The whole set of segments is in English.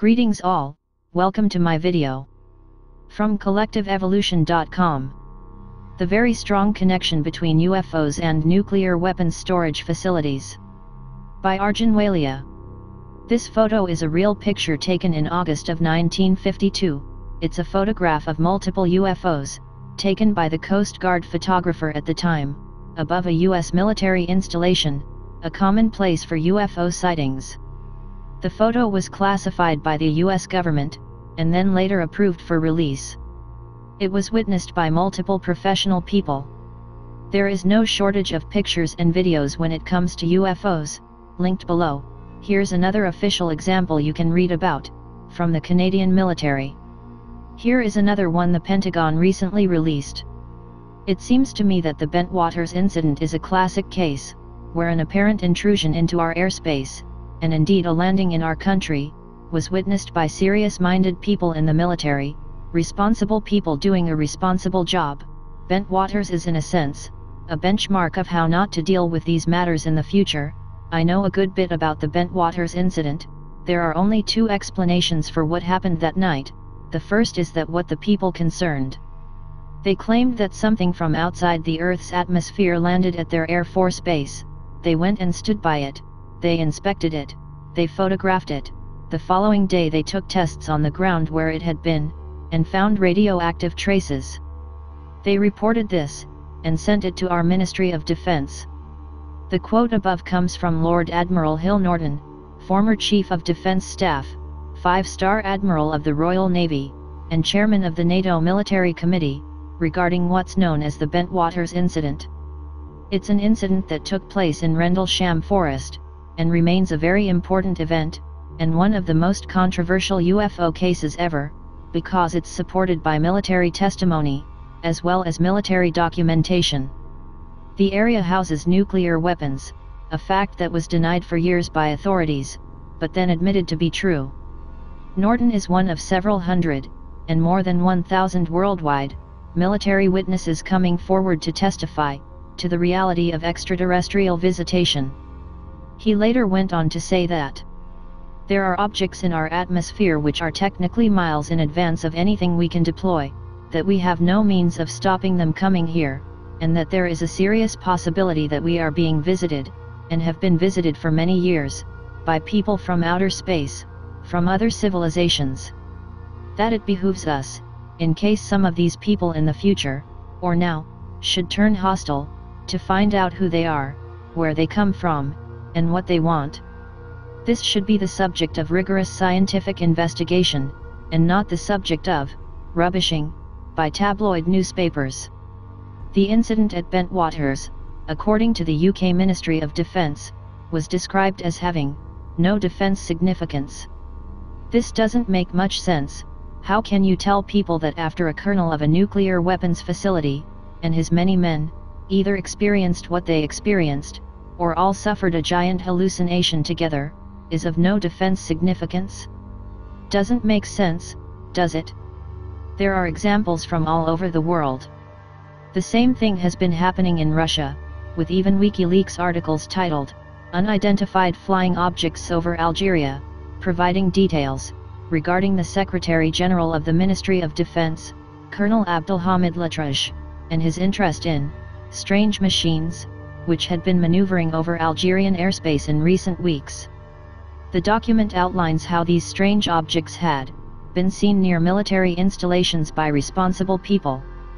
Greetings all, welcome to my video. From CollectiveEvolution.com. The very strong connection between UFOs and nuclear weapons storage facilities. By Arjun Walia. This photo is a real picture taken in August of 1952. It's a photograph of multiple UFOs, taken by the Coast Guard photographer at the time, above a US military installation, a common place for UFO sightings. The photo was classified by the US government, and then later approved for release. It was witnessed by multiple professional people. There is no shortage of pictures and videos when it comes to UFOs, linked below. Here's another official example you can read about, from the Canadian military. Here is another one the Pentagon recently released. It seems to me that the Bentwaters incident is a classic case, where an apparent intrusion into our airspace, and indeed a landing in our country, was witnessed by serious-minded people in the military, responsible people doing a responsible job. Bentwaters is in a sense, a benchmark of how not to deal with these matters in the future. I know a good bit about the Bentwaters incident. There are only two explanations for what happened that night. The first is that what the people concerned. They claimed that something from outside the Earth's atmosphere landed at their Air Force base. They went and stood by it. They inspected it. They photographed it. The following day they took tests on the ground where it had been, and found radioactive traces. They reported this, and sent it to our Ministry of Defense. The quote above comes from Lord Admiral Hill Norton, former Chief of Defence Staff, 5-star Admiral of the Royal Navy, and Chairman of the NATO Military Committee, regarding what's known as the Bentwaters incident. It's an incident that took place in Rendlesham Forest, and remains a very important event, and one of the most controversial UFO cases ever, because it's supported by military testimony, as well as military documentation. The area houses nuclear weapons, a fact that was denied for years by authorities, but then admitted to be true. Norton is one of several hundred, and more than 1,000 worldwide, military witnesses coming forward to testify to the reality of extraterrestrial visitation. He later went on to say that there are objects in our atmosphere which are technically miles in advance of anything we can deploy, that we have no means of stopping them coming here, and that there is a serious possibility that we are being visited, and have been visited for many years, by people from outer space, from other civilizations. That it behooves us, in case some of these people in the future, or now, should turn hostile, to find out who they are, where they come from, and what they want. This should be the subject of rigorous scientific investigation, and not the subject of rubbishing by tabloid newspapers. The incident at Bentwaters, according to the UK Ministry of Defence, was described as having no defence significance. This doesn't make much sense. How can you tell people that after a colonel of a nuclear weapons facility, and his many men, either experienced what they experienced, or all suffered a giant hallucination together, is of no defense significance? Doesn't make sense, does it? There are examples from all over the world. The same thing has been happening in Russia, with even WikiLeaks articles titled, "Unidentified Flying Objects over Algeria," providing details regarding the Secretary General of the Ministry of Defense, Colonel Abdulhamid Latrouche, and his interest in strange machines, which had been maneuvering over Algerian airspace in recent weeks. The document outlines how these strange objects had been seen near military installations by responsible people.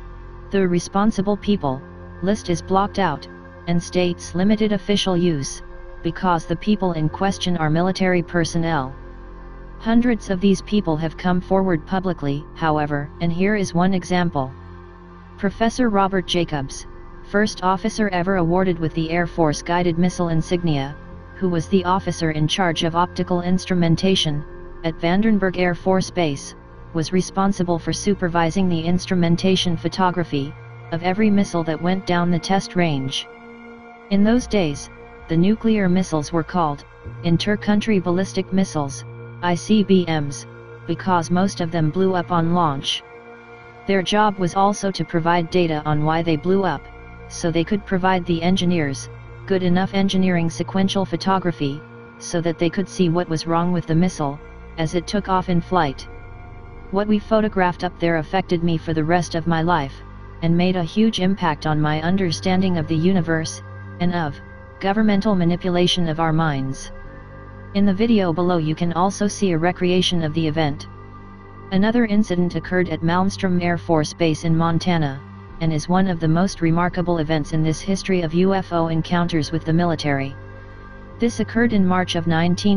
The responsible people list is blocked out, and states limited official use, because the people in question are military personnel. Hundreds of these people have come forward publicly, however, and here is one example. Professor Robert Jacobs, first officer ever awarded with the Air Force Guided Missile insignia, who was the officer in charge of optical instrumentation at Vandenberg Air Force Base, was responsible for supervising the instrumentation photography of every missile that went down the test range. In those days, the nuclear missiles were called inter-country ballistic missiles, ICBMs, because most of them blew up on launch. Their job was also to provide data on why they blew up, so they could provide the engineers good enough engineering sequential photography, so that they could see what was wrong with the missile, as it took off in flight. What we photographed up there affected me for the rest of my life, and made a huge impact on my understanding of the universe, and of governmental manipulation of our minds. In the video below you can also see a recreation of the event. Another incident occurred at Malmstrom Air Force Base in Montana, and is one of the most remarkable events in this history of UFO encounters with the military. This occurred in March of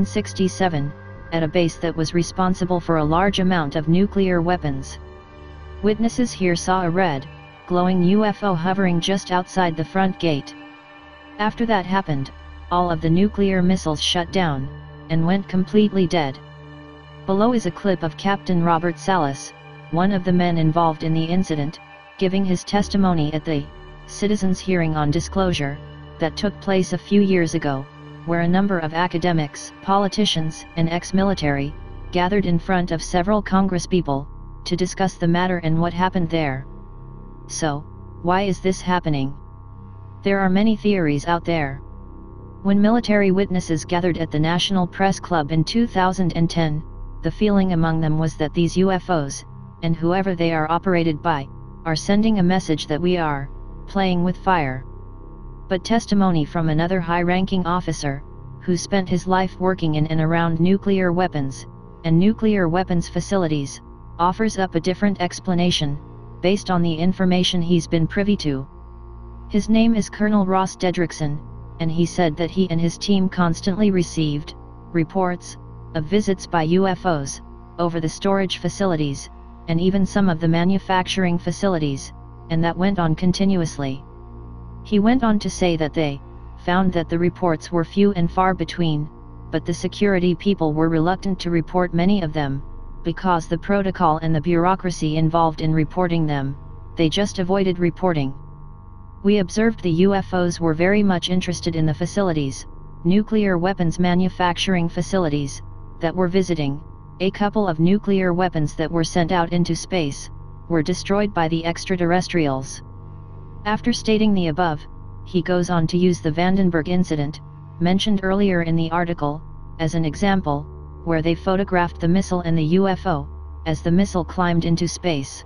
1967, at a base that was responsible for a large amount of nuclear weapons. Witnesses here saw a red, glowing UFO hovering just outside the front gate. After that happened, all of the nuclear missiles shut down, and went completely dead. Below is a clip of Captain Robert Salas, one of the men involved in the incident, giving his testimony at the citizens' hearing on disclosure that took place a few years ago, where a number of academics, politicians, and ex-military gathered in front of several congresspeople to discuss the matter and what happened there. So, why is this happening? There are many theories out there. When military witnesses gathered at the National Press Club in 2010, the feeling among them was that these UFOs, and whoever they are operated by, are sending a message that we are playing with fire. But testimony from another high-ranking officer, who spent his life working in and around nuclear weapons, and nuclear weapons facilities, offers up a different explanation, based on the information he's been privy to. His name is Colonel Ross Dedrickson, and he said that he and his team constantly received reports of visits by UFOs over the storage facilities, and even some of the manufacturing facilities, and that went on continuously. He went on to say that they found that the reports were few and far between, but the security people were reluctant to report many of them, because the protocol and the bureaucracy involved in reporting them, they just avoided reporting. We observed the UFOs were very much interested in the facilities, nuclear weapons manufacturing facilities, that were visiting. A couple of nuclear weapons that were sent out into space were destroyed by the extraterrestrials. After stating the above, he goes on to use the Vandenberg incident, mentioned earlier in the article, as an example, where they photographed the missile and the UFO, as the missile climbed into space.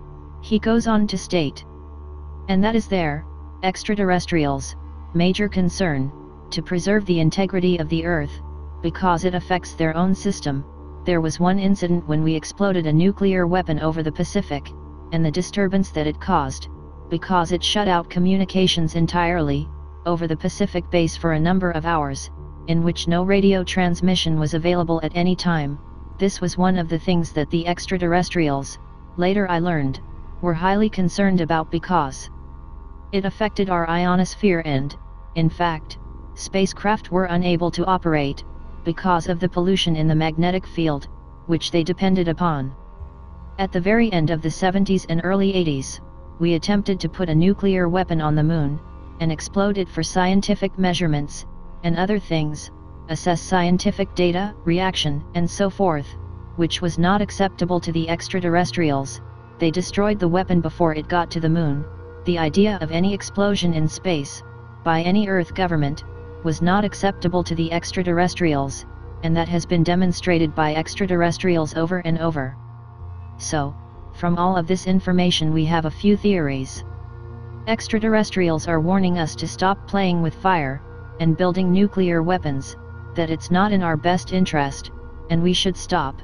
He goes on to state, and that is their, extraterrestrials, major concern, to preserve the integrity of the Earth, because it affects their own system. There was one incident when we exploded a nuclear weapon over the Pacific, and the disturbance that it caused, because it shut out communications entirely, over the Pacific base for a number of hours, in which no radio transmission was available at any time. This was one of the things that the extraterrestrials, later I learned, were highly concerned about because it affected our ionosphere and, in fact, spacecraft were unable to operate, because of the pollution in the magnetic field, which they depended upon. At the very end of the 70s and early 80s, we attempted to put a nuclear weapon on the moon, and explode it for scientific measurements, and other things, assess scientific data, reaction, and so forth, which was not acceptable to the extraterrestrials. They destroyed the weapon before it got to the moon. The idea of any explosion in space, by any Earth government, was not acceptable to the extraterrestrials, and that has been demonstrated by extraterrestrials over and over. So, from all of this information we have a few theories. Extraterrestrials are warning us to stop playing with fire, and building nuclear weapons, that it's not in our best interest, and we should stop.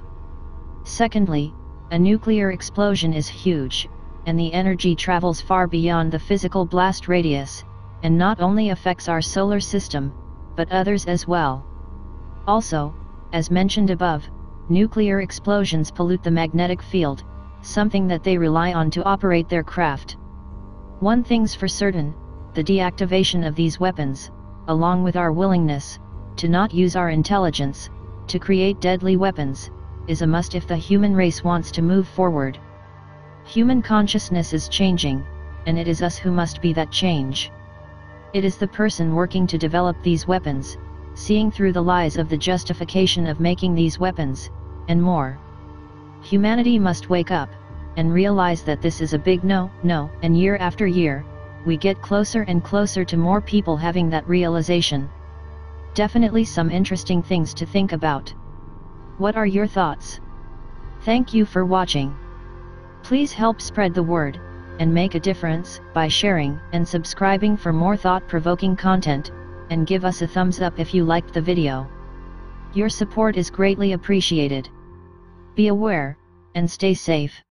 Secondly, a nuclear explosion is huge, and the energy travels far beyond the physical blast radius, and not only affects our solar system, but others as well. Also, as mentioned above, nuclear explosions pollute the magnetic field, something that they rely on to operate their craft. One thing's for certain, the deactivation of these weapons, along with our willingness to not use our intelligence to create deadly weapons, is a must if the human race wants to move forward. Human consciousness is changing, and it is us who must be that change. It is the person working to develop these weapons, seeing through the lies of the justification of making these weapons, and more. Humanity must wake up, and realize that this is a big no, and year after year, we get closer and closer to more people having that realization. Definitely some interesting things to think about. What are your thoughts? Thank you for watching. Please help spread the word, and make a difference, by sharing and subscribing for more thought-provoking content, and give us a thumbs up if you liked the video. Your support is greatly appreciated. Be aware, and stay safe.